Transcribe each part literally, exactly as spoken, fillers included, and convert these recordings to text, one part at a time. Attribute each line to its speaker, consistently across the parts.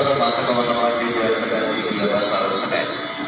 Speaker 1: masa teman-teman di Jalan Medan Tinggi Pasar Senen.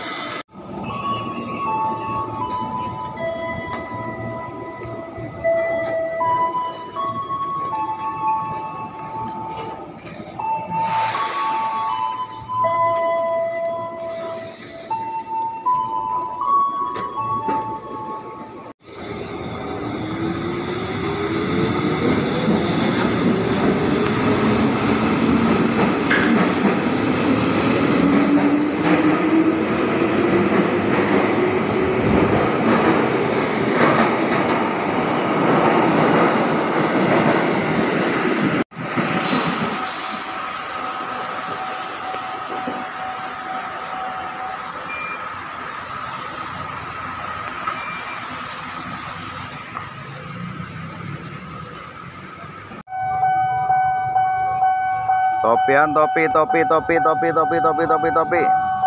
Speaker 2: Topian, topi, topi, topi, topi, topi, topi, topi, topi.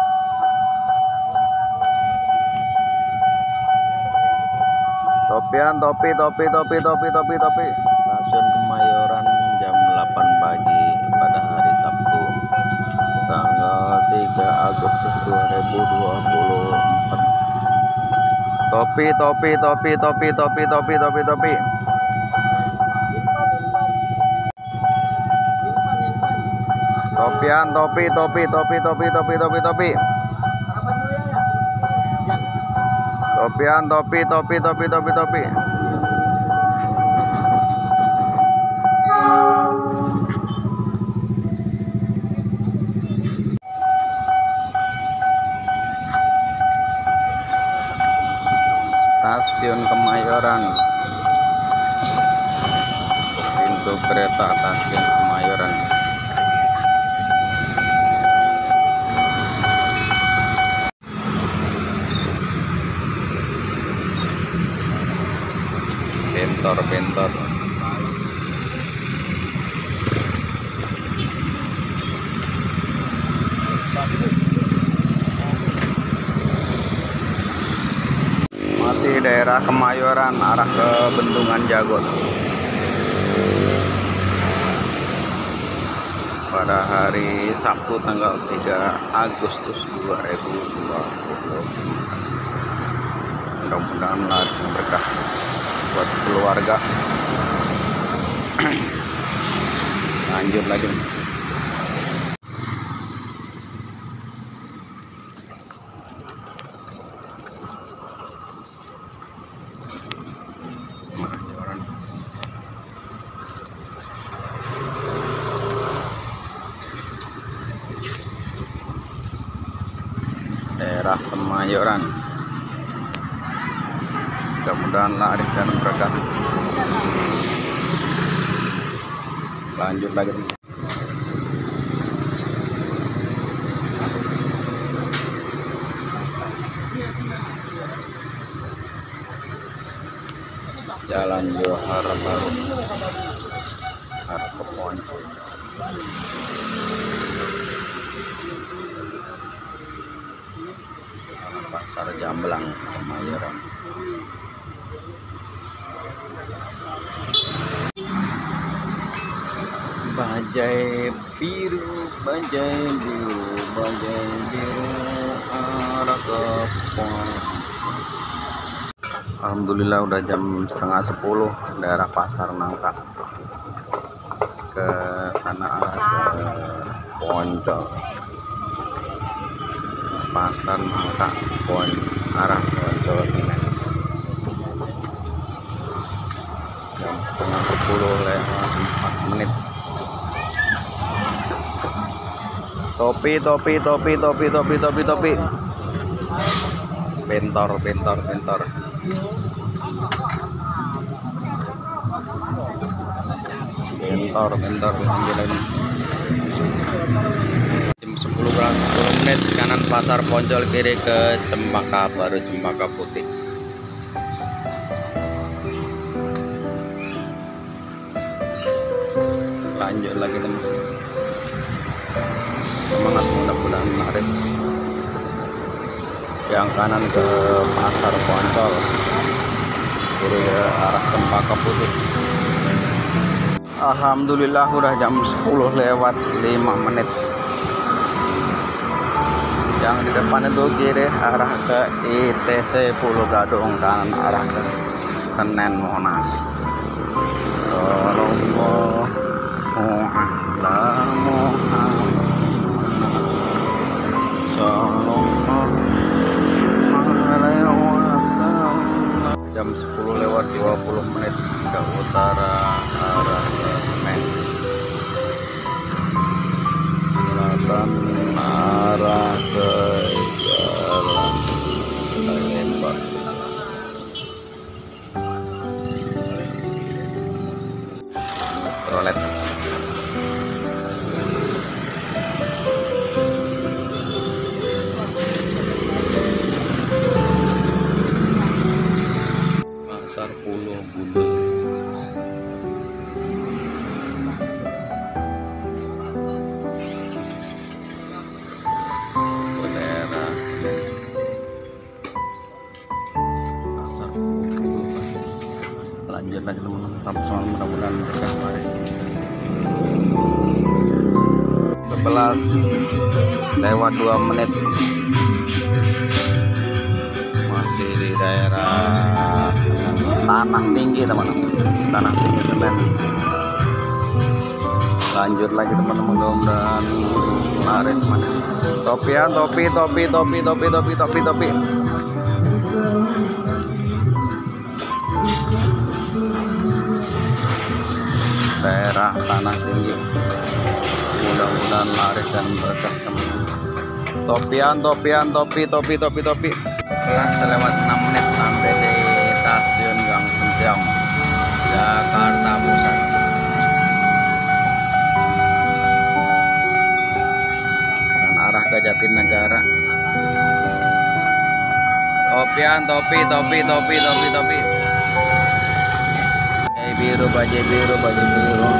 Speaker 2: Topian, topi, topi, topi, topi, topi, topi. Stasiun Kemayoran jam delapan pagi pada hari Sabtu, tanggal tiga Agustus dua ribu dua puluh empat. Topi, topi, topi, topi, topi, topi, topi, topi. Topian, topi, topi, topi, topi, topi, topi, topi. Topian, topi, topi, topi, topi, topi. Stasiun Kemayoran, pintu kereta Stasiun Kemayoran. Bentor-bentor. Masih daerah Kemayoran arah ke Bendungan Jagot. Pada hari Sabtu tanggal tiga Agustus dua ribu dua puluh. Mudah-mudahan laris berkah buat keluarga. Lanjut lagi. Daerah Kemayoran, mudah-mudahan laris dan berkah. Lanjut lagi. Jalan Johar Baru arah ke Poncol. Pasar Jamblang, Kemayoran. Bajai biru, bajai biru, bajai biru arah ke Poncol. Alhamdulillah udah jam setengah sepuluh, daerah Pasar Nangka. Ke sana arah ke Poncol. Pasar Nangka, Pon arah Poncol Senen. Jam setengah sepuluh lewat empat menit. Topi, topi, topi, topi, topi, topi, topi. Bentor, bentor, bentor. Bentor, bentor, lanjut lagi. Jam sepuluh kurang sepuluh menit, kanan Pasar Poncol, kiri ke Cempaka Baru, Cempaka Putih. Lanjut lagi teman. Semangat, mudah-mudahan laris. Yang kanan ke Pasar Poncol, kiri ke arah Cempaka Putih. Alhamdulillah udah jam sepuluh lewat lima menit. Yang di depan itu kiri arah ke I T C Pulau Gadung, kanan arah ke Senen Monas. Sallallahu ala Muhammad. Sallallahu alaihi wasallam. Jam sepuluh lewat dua puluh menit ke utara arah ke Senen. Selatan arah ke jalan Lembang. Rolet. Pasar Pulau Bunda. Daerah Pasar Pulau. Lanjut lagi teman-teman, tetap semangat, mudah-mudahan berkah hari. sebelas lewat dua menit, masih di daerah Tanah Tinggi teman-teman, Tanah Tinggi Senen. Lanjut lagi teman-teman, mudah-mudahan laris mana. Topian, topi, topi, topi, topi, topi, topi, topi. Daerah Tanah Tinggi, mudah-mudahan laris dan berkah teman-teman. Topian, topian, topi, topi, topi, topi. Kelas lewat enam menit sampai di stasiun Gang Sentiam, Jakarta Pusat. Dan arah ke Jatinegara. Topian, topi, topi, topi, topi, topi. Bajai biru, bajai biru, bajai biru.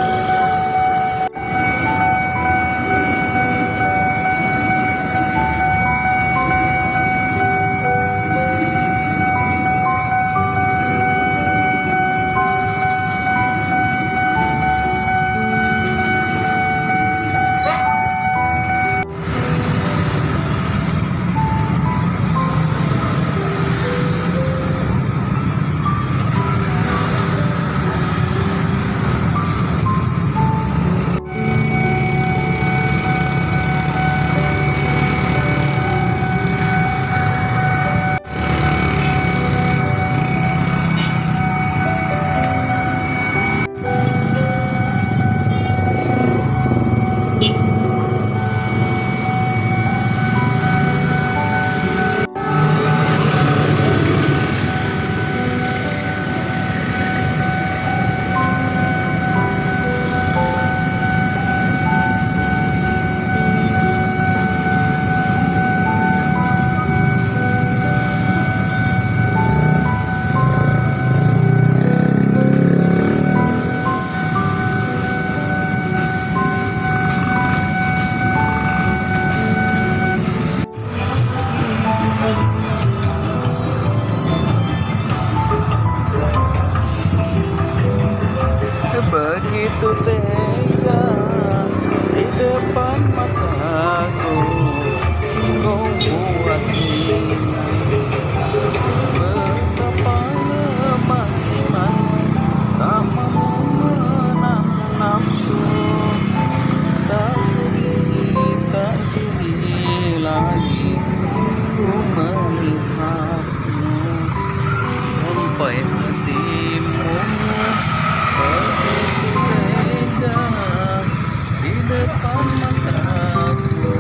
Speaker 2: Begitu tega di depan mataku, kau buat betapa lemah iman, tak mampu menahan nafsu, tak sudi, tak sudi lagi ku melihatmu sampai hatimu. Di depan mataku.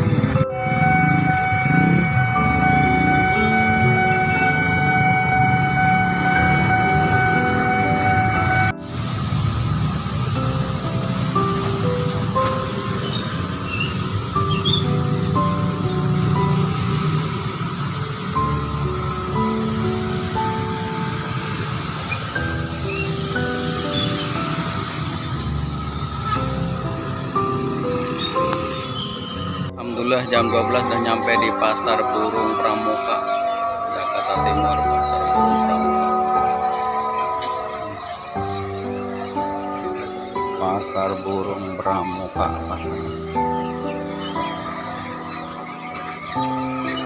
Speaker 2: Alhamdulillah jam dua belas sudah nyampe di Pasar Burung Pramuka, Jakarta Timur. Pasar Burung Pramuka. Pasar Burung Pramuka.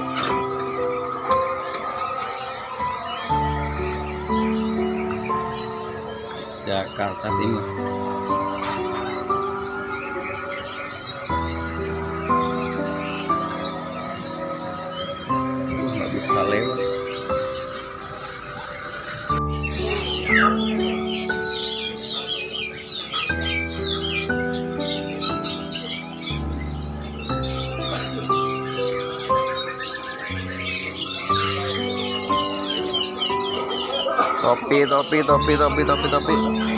Speaker 2: Jakarta Timur. Uh, nggak bisa lewat. Topi, topi, topi, topi, topi, topi.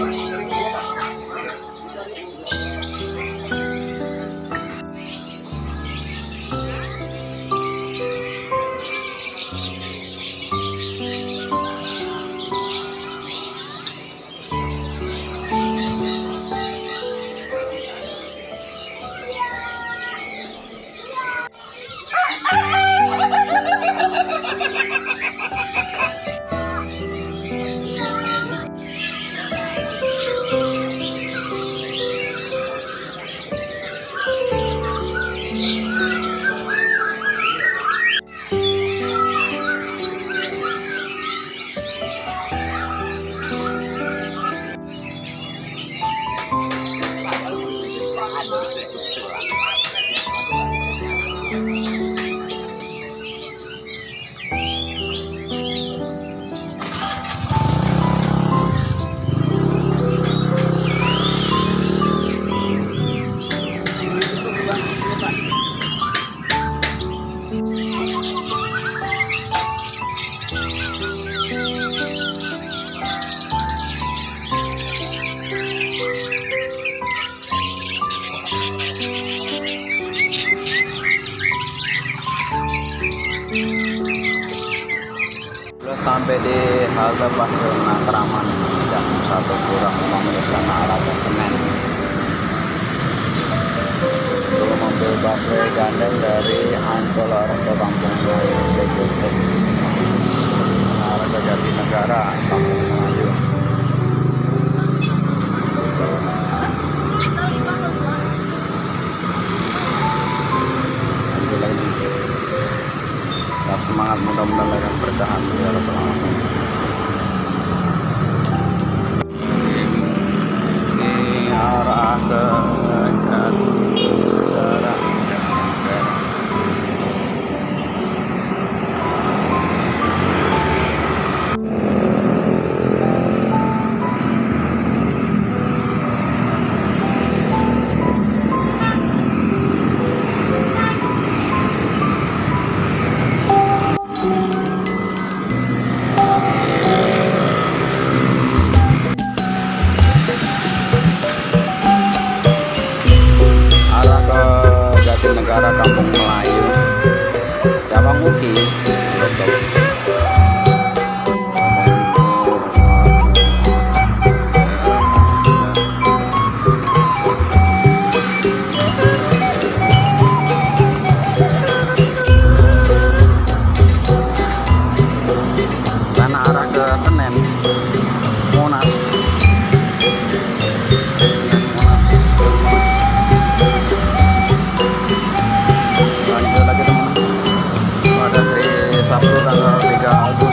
Speaker 2: Sampai di halte Pasir Matraman jam satu kurang pemeriksaan arah ke Senen. Untuk mobil busway gandeng dari Ancol arah ke Kampung Melayu B G C arah ke Jatinegara Kampung Melayu. Lanjut lagi. Tetap semangat, mudah-mudahan mereka bertahan ya Rabbal Alamin. Ini arah ke Jatinegara. Negara Kampung Melayu Cabang Uki. Karena arah ke Senen Monas. Sabtu tanggal tiga Agustus